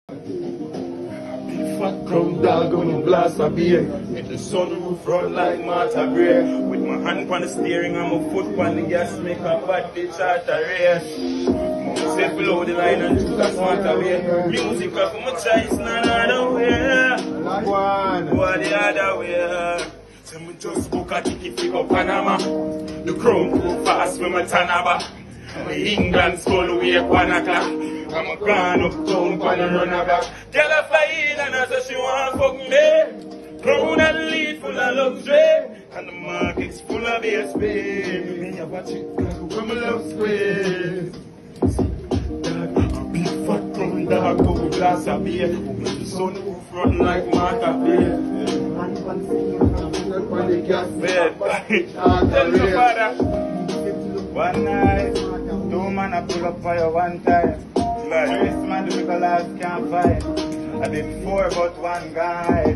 Fat crown dog gonna blast a beer. Make the sunroof run like Martha Gray. With my hand on the steering and my foot on the gas, make a bad bitch out a race. Step below the line and choose a smarter way. Music of my choice, none other way. What the other way? So me just book a ticket to go Panama. The crown go fast with my Tanaba. My England skull awake 1 o'clock. I'm a gone uptown, gonna run back. Girl a fly in and I say she want fuck me. Crown and lead full of luxury. And the market's full of ASP. Me a watch it, when my love square. A big fat crown dog go glass a beer. With the sun roof run like Martha Beer. Tell your father. One night, 2 man I pull up for you 1 time. Chase man do the last can't fight. I did 4 but 1 guy.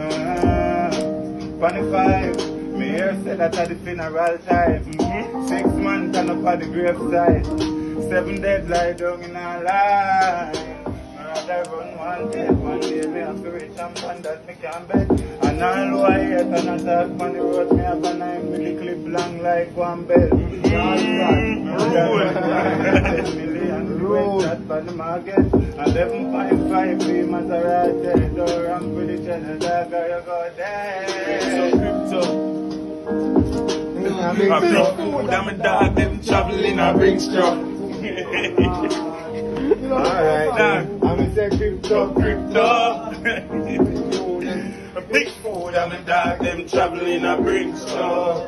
25, me here said that at the funeral time. 6 man turn up at the graveside. 7 dead lie down in a line. I run 1 day me have to reach and find that me can bet. And all I hate and I talk on the road, me have a 9 with the clip long like 1 bell. Road that by the market, 11.5 B Maserati, door ramp with the channel dog, you go there. So crypto, I bring food, I'm a dog, them traveling, I bring straw. Alright, I'm a say crypto. A big food, I'm a dog, them traveling, I bring straw.